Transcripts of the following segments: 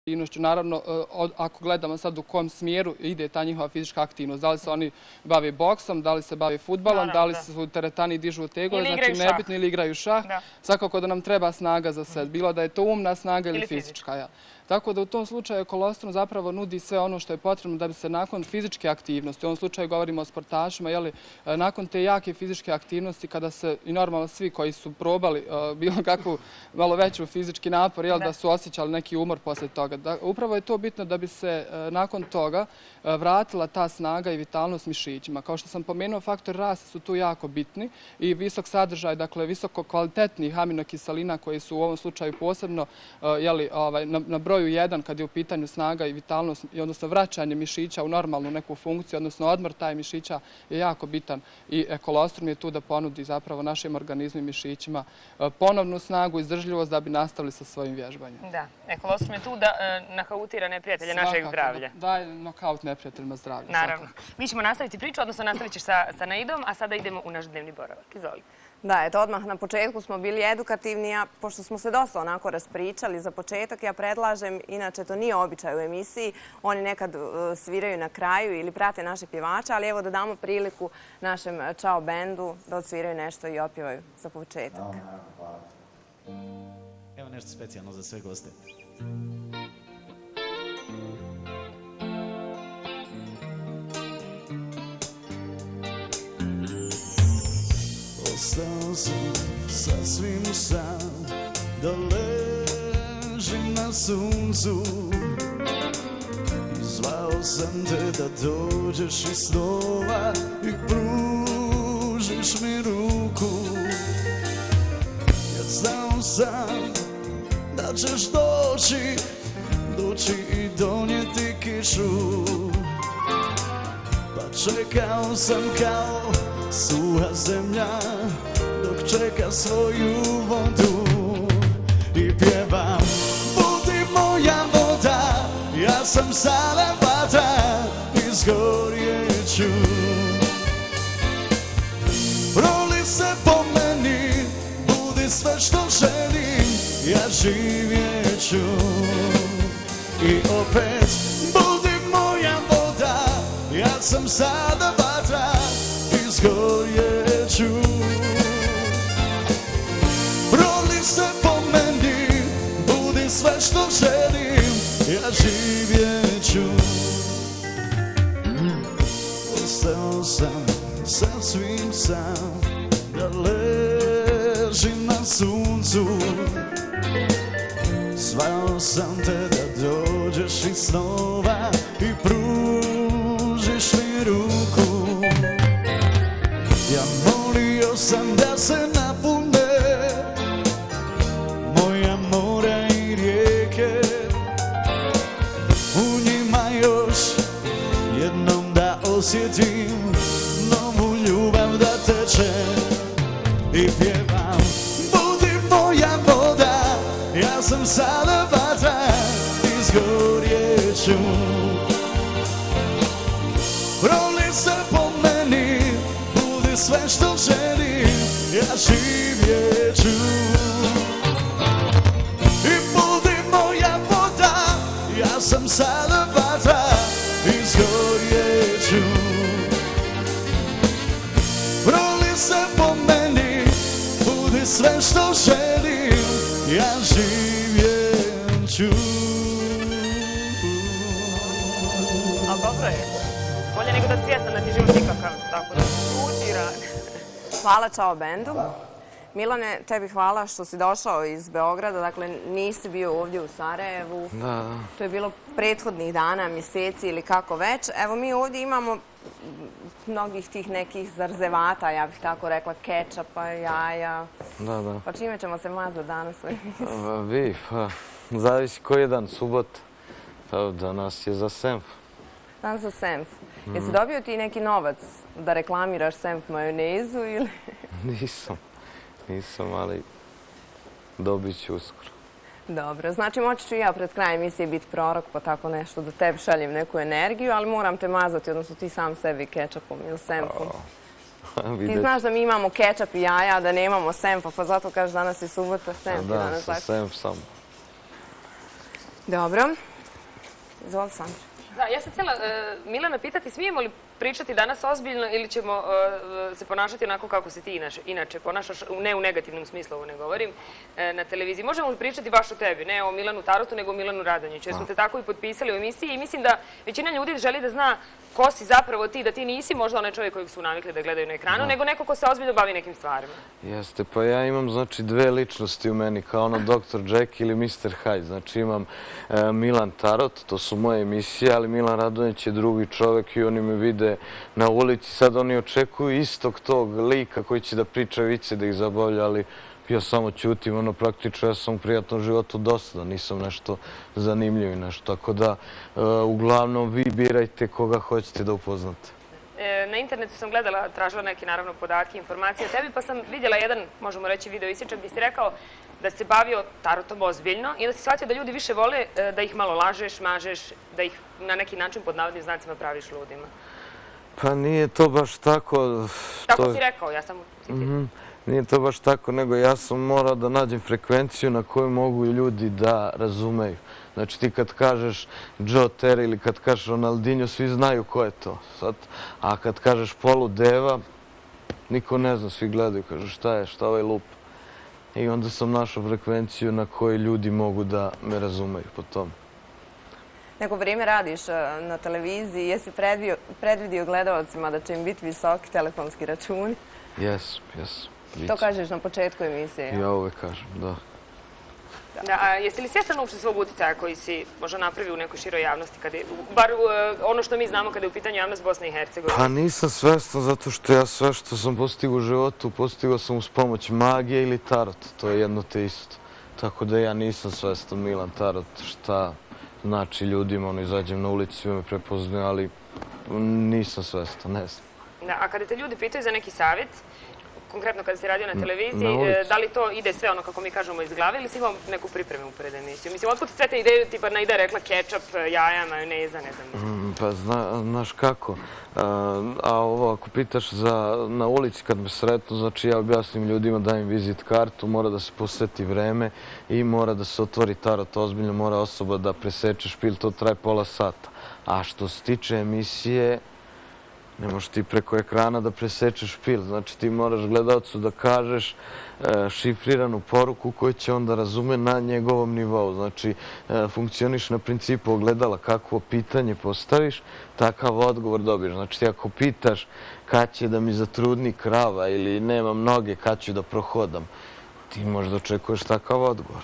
aktivnošću. Naravno, ako gledamo sad u kom smjeru ide ta njihova fizička aktivnost, da li se oni bave boksom, da li se bave fudbalom, da li su teretani dižu tegove, znači nebitno, ili igraju šah. Svakako da nam treba snaga za sve, bilo da je to umna snaga ili fizička. Tako da u tom slučaju kolostrum zapravo nudi sve ono što je potrebno da bi se nakon fizičke aktivnosti, u ovom slučaju govorimo o sportašima, nakon te jake fizičke aktivnosti, kada se i normalno svi koji su probali bilo kakvu malo veću fizički napor, da su osjećali neki umor posle toga. Upravo je to bitno da bi se nakon toga vratila ta snaga i vitalnost mišićima. Kao što sam pomenuo, faktor rasta su tu jako bitni i visok sadržaj, dakle visoko kvalitetnih aminokiselina koji su u ovom slučaju posebno na broju 1 kad je u pitanju snaga i vitalnost, odnosno vraćanje mišića u normalnu neku funkciju, odnosno odmor taj mišića je jako bitan i kolostrum je tu da ponudi zapravo našim organizmu i mišićima ponovnu snagu i izdržljivost da bi nastavili sa svojim vježbanjem. Da, kolostrum je tu da nakautira neprijatelje našeg zdravlja. Da, je nokaut neprijateljima zdravlja. Naravno. Mi ćemo nastaviti priču, odnosno nastavit ćeš sa Naidom, a sada idemo u naš dnevni boravak. Izvoli. Da, eto, odmah na početku smo bili edukativni, a pošto smo se dosta onako raspričali za početak, ja predlažem, inače to nije običaj u emisiji, oni nekad sviraju na kraju ili prate naše pjevače, ali evo da damo priliku našem Čao bendu da odsviraju nešto i opjevaju za početak. Evo nešto specijalno za sve goste. Ostao sam sasvim sam, da ležim na suncu. Zvao sam te da dođeš iz snova i pružiš mi ruku. Jer znao sam da ćeš doći i donijeti kišu. Pa čekao sam kao suha zemlja dok čeka svoju vodu i pjevam: budi moja voda, ja sam sada vatra, izgorjet ću. Proli se po meni, budi sve što želim, ja živjet ću. I opet budi moja voda, ja sam sada vatra, izgorjet ću. Proli se po meni, budi sve što želim, ja živjet ću. Ostao sam sasvim sam, da ležim na suncu. Zvao sam te da dođeš iz snova i pružiš mi ruku. Ja molio sam da se napune moja mora i rijeke, u njima još jednom da osjetim novu ljubav da teče i pjevam: budi moja voda, ja sam sada vatra, izgorjet ću. Proli se po meni, budi sve što želim, ja živjet ću. I budi moja voda, ja sam sada vatra, izgorjet ću. Proli se po meni, budi sve što želim, ja živjet ću. Ali dobro je. Bolje nego da svjestan da ti život nikakav, tako da uči radi. Hvala Čao bendu. Milane, tebi hvala što si došao iz Beograda, dakle nisi bio ovdje u Sarajevu. Da. To je bilo prethodnih dana, mjeseci ili kako već. Evo mi ovdje imamo mnogih tih nekih zarzevata, ja bih tako rekla, kečapa, jaja. Da. Pa čime ćemo se mazati danas? Vi, pa zavisi koji je dan, subot. Danas je za Senf. Danas za Senf. Jesi dobio ti neki novac da reklamiraš Senf majonezu ili? Nisam, ali dobit ću uskoro. Dobro, znači moći ću ja pred krajem emisije biti prorok pa tako nešto da tebi šaljem neku energiju, ali moram te mazati, odnosno ti sam sebi kečapom ili senfom. Ti znaš da mi imamo kečap i jaja, da nemamo senfa, pa zato kažeš danas je subota, senf. Da, sa senf sam. Dobro, Izvolite, Sandra. Da, ja sam htjela Milana pitati, smijemo li pričati danas ozbiljno ili ćemo se ponašati onako kako se ti inače ponašaš, ne u negativnom smislu, ovo ne govorim, na televiziji. Možemo li pričati baš o tebi, ne o Milanu Tarotu, nego o Milanu Radonjiću, jer smo te tako i potpisali u emisiji i mislim da većina ljudi želi da zna ko si zapravo ti, da ti nisi možda onaj čovjek kojeg su navikli da gledaju na ekranu, nego neko ko se ozbiljno bavi nekim stvarima. Jeste, pa ja imam, znači, dve ličnosti u meni, kao ono Dr. Jack ili Mr. Hyde. Znači, imam Milan Tarot, to su moje emisije, ali Milan Radonjić je drugi čovjek i oni me vide na ulici. Sad oni očekuju istog tog lika koji će da priča vice, da ih zabavlja, ali ja samo ćutim, ono, praktično ja sam u prijatnom životu dosta, nisam nešto zanimljiv i nešto. Tako da, uglavnom, vi birajte koga hoćete da upoznate. Na internetu sam gledala, tražila neke, naravno, podatke, informacije o tebi, pa sam vidjela jedan, možemo reći, video isječak gdje si rekao da se bavio tarotom ozbiljno i da si shvatio da ljudi više vole da ih malo lažeš, mažeš, da ih na neki način pod navodnim znacima praviš ludima. Pa nije to baš tako. Tako si rekao, ja sam citiram. Nije to baš tako, nego ja sam morao da nađem frekvenciju na koju mogu ljudi da razumeju. Znači ti kad kažeš Joe Terry ili kad kažeš Ronaldinho, svi znaju ko je to. A kad kažeš Polu Deva, niko ne zna, svi gledaju, kažu šta je, šta ovaj lup. I onda sam našao frekvenciju na kojoj ljudi mogu da me razumeju po tom. Neko vrijeme radiš na televiziji, jesi predvidio gledalcima da će im biti visoki telefonski računi? Jes. To kažeš na početku emisije? Ja uvek kažem, da. A jesi li svjestan uopšte svog uticaja koji si možda napravio u nekoj široj javnosti, bar ono što mi znamo kada je u pitanju javnost Bosne i Hercegovine? Pa nisam svjestan zato što ja sve što sam postigao u životu, postigao sam uz pomoć magije ili tarota. To je jedno te isto. Tako da ja nisam svjestan Milan Tarot šta znači ljudima, izađem na ulici, svi me prepoznaju, ali nisam svjestan, ne znam. A kada te ljudi pitaju za neki savjet, konkretno kada si radio na televiziji, da li to ide sve ono kako mi kažemo iz glave ili si imao neku pripremu pred emisiju? Mislim, otkud sve te ideje, tipa Naida je rekla kečap, jaja, majoneza, ne znam. Pa znaš kako, a ovo ako pitaš na ulici kad me sretnu, znači ja objasnim ljudima, dajem vizit kartu, mora da se posveti vreme i mora da se otvori tarot ozbiljno, mora osoba da preseče špil, to traje pola sata. A što se tiče emisije, ne možeš ti preko ekrana da presečeš špil. Znači ti moraš gledalcu da kažeš šifriranu poruku koju će on da razume na njegovom nivou. Znači funkcioniš na principu ogledala, kakvo pitanje postaviš, takav odgovor dobiješ. Znači ti ako pitaš kad će da mi zatrudni krava ili nemam noge, kad ću da prohodam, ti možda očekuješ takav odgovor.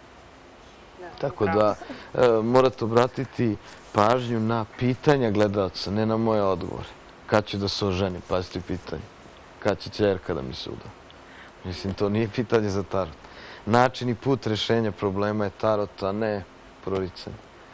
Tako da morate obratiti pažnju na pitanja gledalca, ne na moje odgovore. Kad ću da se oženim, pazite pitanje. Kad će ćerka da mi se uda? Mislim, to nije pitanje za tarot. Način i put rešenja problema je tarot, a ne proricanje.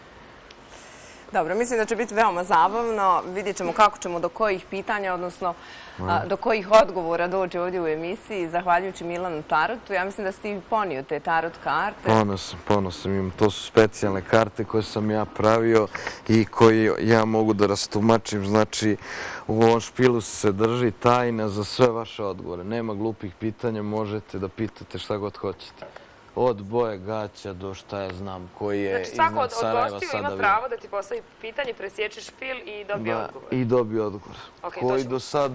Dobro, mislim da će biti veoma zabavno. Vidjet ćemo kako ćemo do kojih pitanja, odnosno do kojih odgovora doći ovdje u emisiji, zahvaljujući Milanu Tarotu. Ja mislim da si ti ponio te tarot karte. Ponosan. To su specijalne karte koje sam ja pravio i koje ja mogu da rastumačim. Znači, u ovom špilu se drži tajna za sve vaše odgovore. Nema glupih pitanja, možete da pitate šta god hoćete. Od boje gaća do šta ja znam koji je iznad Sarajeva sada. Znači svako od gostiju ima pravo da ti postavi pitanje, presječe špil i dobije odgovor. I dobije odgovor. Koji do sad,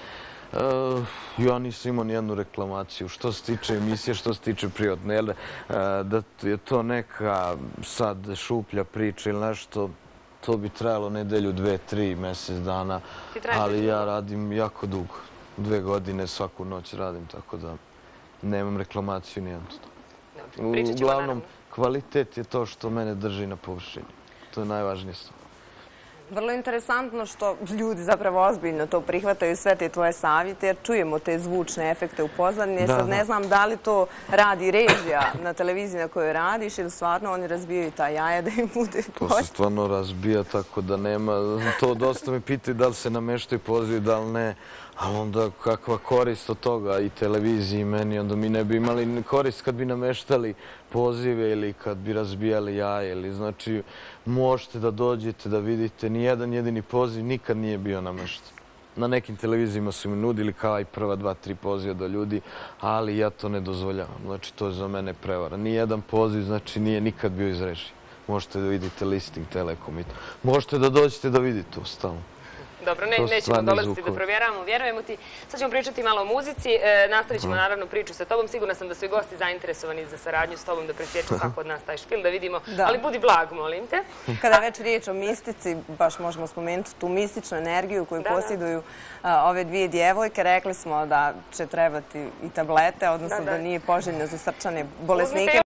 ja nisam imao nijednu reklamaciju. Što se tiče emisije, što se tiče privatne. Da je to neka sad šuplja priča ili nešto, to bi trajalo nedelju, 2, 3 mjesec dana. Ali ja radim jako dugo. 2 godine svaku noć radim, tako da nemam reklamaciju nijednu. Uglavnom, kvalitet je to što mene drži na površini. To je najvažnije stvar. Vrlo interesantno što ljudi zapravo ozbiljno to prihvataju, sve te tvoje savjete, jer čujemo te zvučne efekte u pozadini. Sad ne znam da li to radi režija na televiziji na kojoj radiš ili stvarno oni razbijaju ta jaja da im bude To se stvarno razbija, tako da nema. To dosta me pitaju da li se nameštaju pozivi, da li ne. Ali onda kakva korist od toga i televiziji i meni, onda mi ne bi imali korist kad bi nameštali pozive ili kad bi razbijali jaje. Znači, možete da dođete da vidite, nijedan jedini poziv nikad nije bio namešten. Na nekim televizijima su mi nudili kao i prva 2, 3 poziva do ljudi, ali ja to ne dozvoljavam. Znači, to je za mene prevara. Nijedan poziv, znači, nije nikad bio iz režije. možete da vidite listing Telekom i to. Možete da dođete da vidite ustavno. Dobro, nećemo dolaziti da provjeravamo, vjerujemo ti. Sad ćemo pričati malo o muzici, nastavit ćemo naravno priču sa tobom. Sigurna sam da su i gosti zainteresovani za saradnju s tobom, da presječe svako od nas taj špil, da vidimo. Ali budi blag, molim te. Kada je već riječ o mistici, baš možemo spomenuti tu mističnu energiju koju posjeduju ove dvije djevojke. Rekli smo da će trebati i tablete, odnosno da nije poželjno za srčane bolesnike.